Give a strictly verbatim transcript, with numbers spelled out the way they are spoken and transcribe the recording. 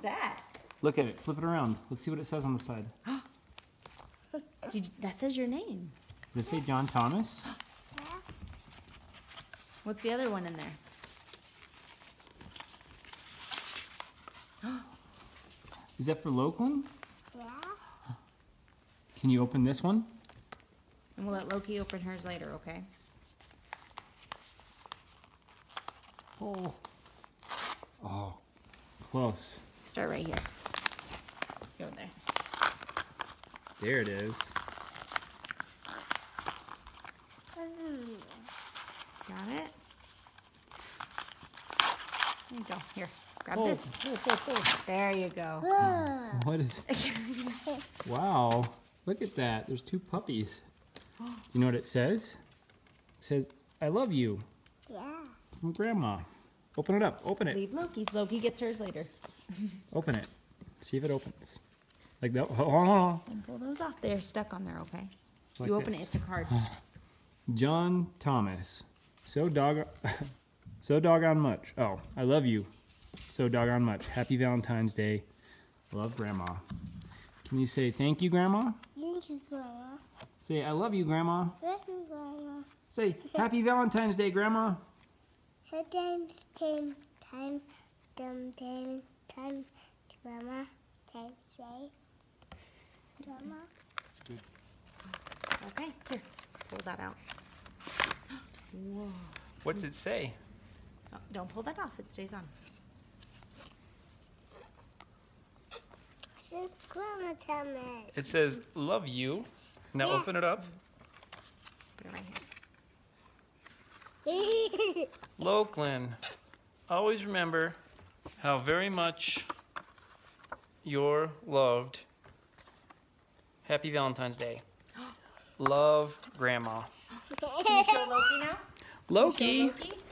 that? Look at it. Flip it around. Let's see what it says on the side. Did you, that says your name. Does it say John Thomas? What's the other one in there? Is that for Lokeland? Yeah. Can you open this one? And we'll let Loki open hers later, okay? Oh. Oh. Close. Start right here. Go there. There it is. Got it? There you go. Here, grab Oh, this. oh, oh, oh. There you go. What is Wow. Look at that. There's two puppies. You know what it says? It says, I love you. Yeah. From Grandma. Open it up. Open it. Leave Loki's. Loki gets hers later. Open it. See if it opens. Like that. Hold on, hold on. And pull those off. They're stuck on there, okay? Like you open this. it, it's a card. John Thomas. So dog so doggone much. Oh, I love you. So doggone much. Happy Valentine's Day. Love, Grandma. Can you say thank you, Grandma? Thank you, Grandma. Say I love you, Grandma. Thank you, Grandma. Say Happy Valentine's Day, Grandma. Time, time, time, time, time, time, Grandma. Time, say, Grandma. Okay, here. Pull that out. Whoa. What's it say? Oh, don't pull that off. It stays on. This is Grandma Thomas. It says love you. Now Yeah. open it up. Put it right here. Lokeland, always remember how very much you're loved. Happy Valentine's Day. Love, Grandma. Can you show Loki now? Loki. Can you show Loki?